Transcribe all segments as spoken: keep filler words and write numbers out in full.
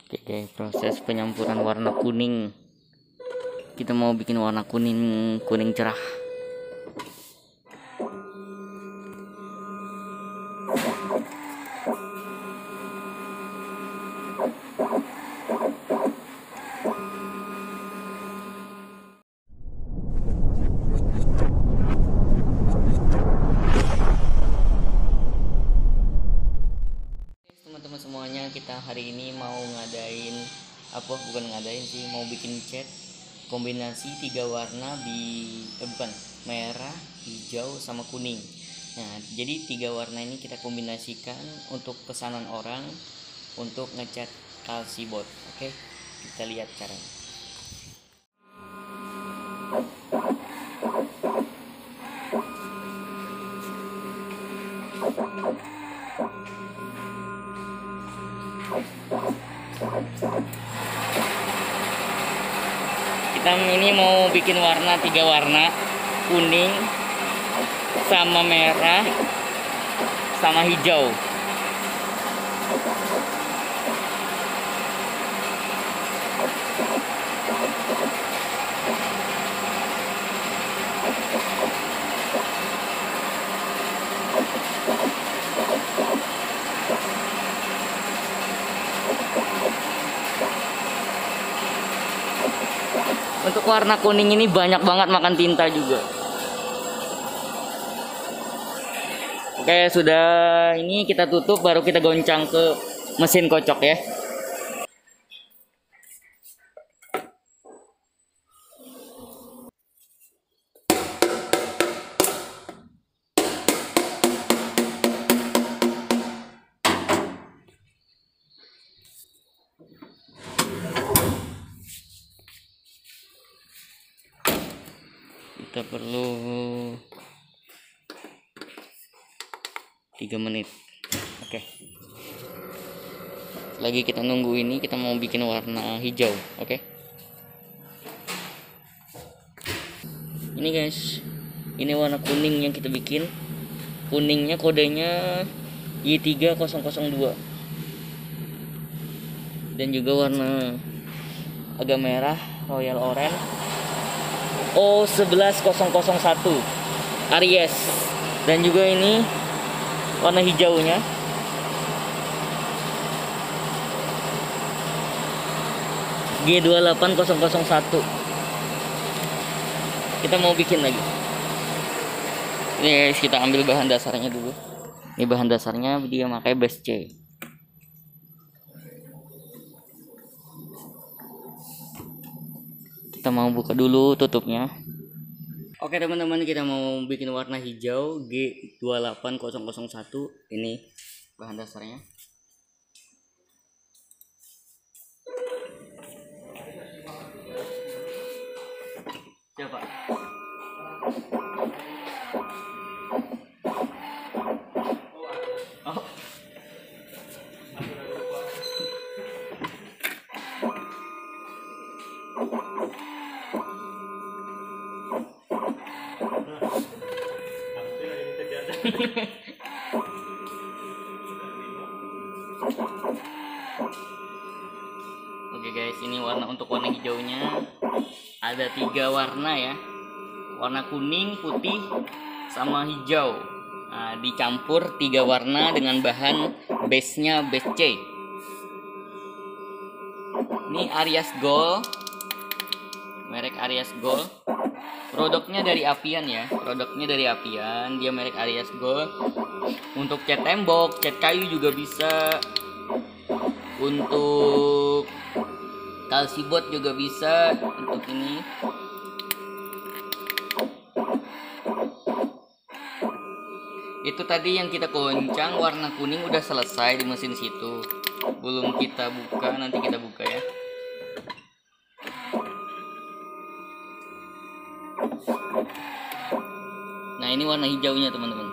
Oke guys, proses penyampuran warna kuning. Kita mau bikin warna kuning kuning cerah. Teman-teman semuanya, kita hari ini mau ngadain apa bukan ngadain sih mau bikin cat kombinasi tiga warna di eh, bukan merah, hijau sama kuning. Nah, jadi tiga warna ini kita kombinasikan untuk pesanan orang untuk ngecat Calcibot. Oke, kita lihat caranya. Kita ini mau bikin warna tiga warna, kuning sama merah sama hijau. Untuk warna kuning ini banyak banget makan tinta juga. Oke, sudah ini kita tutup, baru kita goncang ke mesin kocok ya. Kita perlu tiga menit. Oke, lagi kita nunggu ini, kita mau bikin warna hijau. Oke, ini guys, ini warna kuning yang kita bikin. Kuningnya kodenya Y tiga nol nol dua, dan juga warna agak merah Royal Orange O satu satu nol nol satu Aries, dan juga ini warna hijaunya G dua delapan nol nol satu. Kita mau bikin lagi. Ini guys, kita ambil bahan dasarnya dulu. Ini bahan dasarnya, dia pakai base C. Kita mau buka dulu tutupnya. Oke teman-teman, kita mau bikin warna hijau G dua delapan nol nol satu. Ini bahan dasarnya. Coba. Oh. Oke guys, ini warna untuk warna hijaunya ada tiga warna ya, warna kuning, putih, sama hijau. Nah, dicampur tiga warna dengan bahan base-nya base C. Ini Aries Gold, merek Aries Gold. Produknya dari Apian ya, produknya dari Apian, dia merek Aries Gold. Untuk cat tembok, cat kayu juga bisa. Untuk Calcibot juga bisa. Untuk ini itu tadi yang kita goncang warna kuning udah selesai di mesin situ, belum kita buka, nanti kita buka ya. Nah, ini warna hijaunya teman-teman.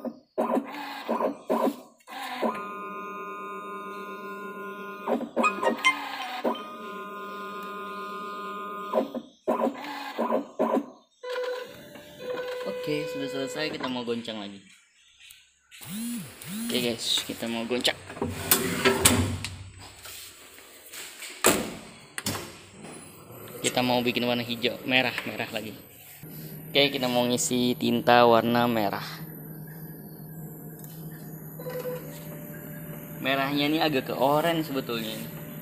Oke, sudah selesai, kita mau goncang lagi. Oke guys, kita mau goncang. kita mau bikin warna hijau, merah, merah lagi. Oke, kita mau ngisi tinta warna merah. Merahnya ini agak ke oranye sebetulnya.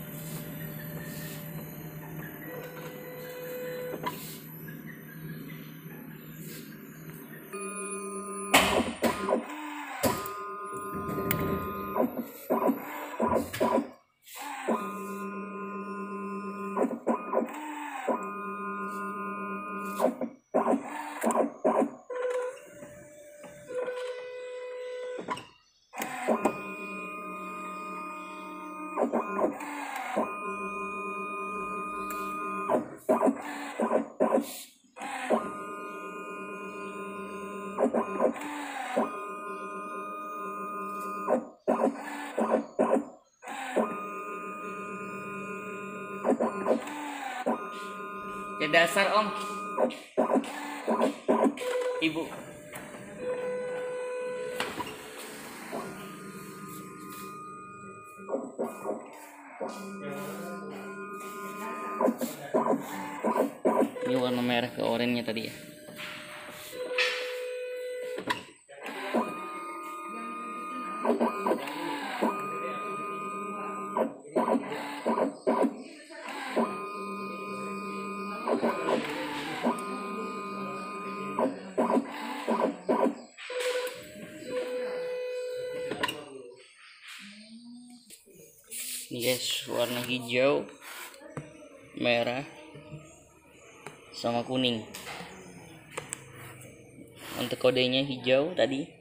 Ya dasar om, ibu. Ini warna merah ke oranye tadi ya. Ini guys, warna hijau, merah, sama kuning. Untuk kodenya hijau tadi.